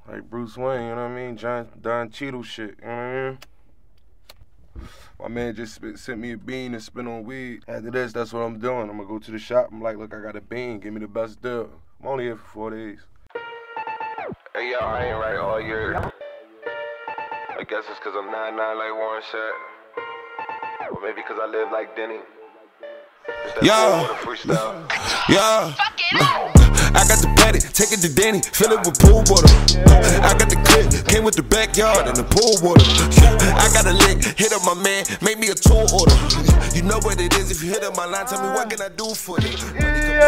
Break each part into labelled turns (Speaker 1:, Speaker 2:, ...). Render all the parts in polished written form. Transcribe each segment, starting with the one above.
Speaker 1: Like Bruce Wayne, you know what I mean? Don Cheadle shit, you know what I mean? My man just sent me a bean to spin on weed. After this, that's what I'm doing. I'm gonna go to the shop. I'm like, look, I got a bean. Give me the best deal. I'm only here for 4 days. Hey, yo, I ain't right all year. I guess it's because I'm 9'9" like Warren said. Or maybe because I live like Denny.
Speaker 2: Yeah. I got the patty, take it to Danny, fill it with pool water. I got the clip, came with the backyard and the pool water. I got a lick, hit up my man, make me a tour order. You know what it is, if you hit up my line, tell me what can I do for you. I'm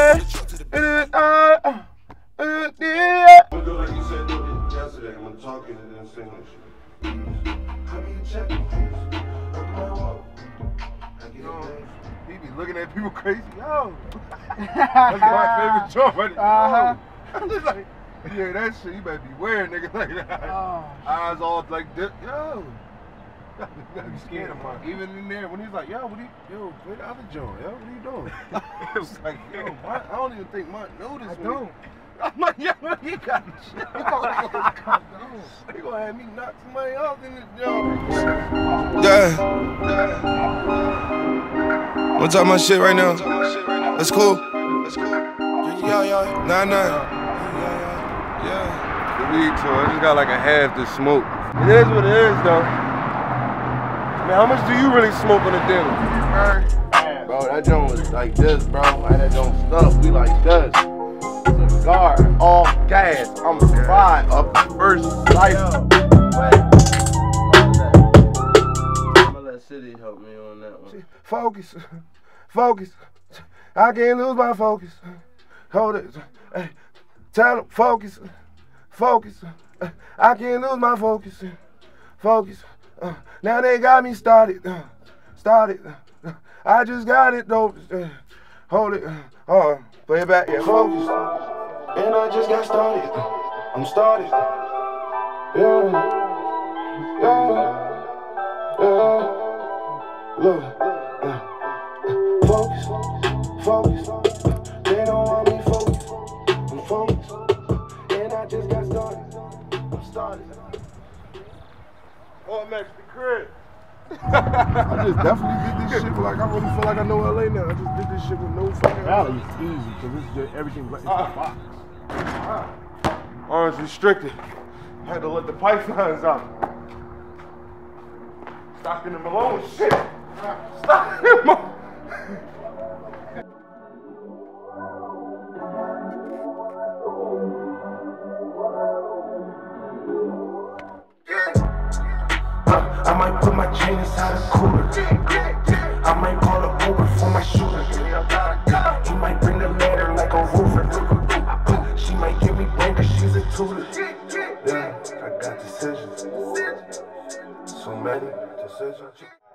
Speaker 1: gonna do like you said yesterday. I'm gonna talk it and then sing this shit. How many check? He be looking at people crazy. Yo, that's my favorite joint right now. I'm just like, yeah, that shit. You better be wearing nigga like that. Eyes all like this. Yo, you gotta be scared of mine. Even in there, when he's like, yo, play the other joint. Yo, what are you doing? It was like, yo, I don't even think Mont noticed me. I'm like, yo, he got shit. He gonna have me knock somebody else in this joint.
Speaker 2: Yeah. Wanna talk my shit right now? That's cool. Yeah. Nah. Yeah.
Speaker 1: The weed tour, I just got like a half to smoke. It is what it is, though. Man, how much do you really smoke on a dinner? Bro, that joint was like this, bro. Like that joint stuff, we like this. Cigar, all gas. I'm fried up the first life.
Speaker 3: I'm gonna let City help me on that one.
Speaker 1: Focus. I can't lose my focus. Hold it. Hey, tell them, focus. I can't lose my focus. Now they got me started. I just got it though. Hold it. Play it back. Yeah, focus. And I just got started. I'm started. Yeah. Look. Focus. They don't want me focused. I'm focused. And I just got started. I'm started. Oh, Max, the crib. I just definitely did this shit, but like I really feel like I know LA now. I just did this shit with no fucking.
Speaker 4: Valley is easy because this is just everything right in the box.
Speaker 1: Orange restricted. I had to let the pipelines out. Stocking them alone, shit. Stocking them alone.
Speaker 2: I might put my chain inside a cooler. I might call a Uber for my shooter. He might bring the ladder like a roofer. She might give me brain cause she's a tutor. Yeah, I got decisions. So many decisions.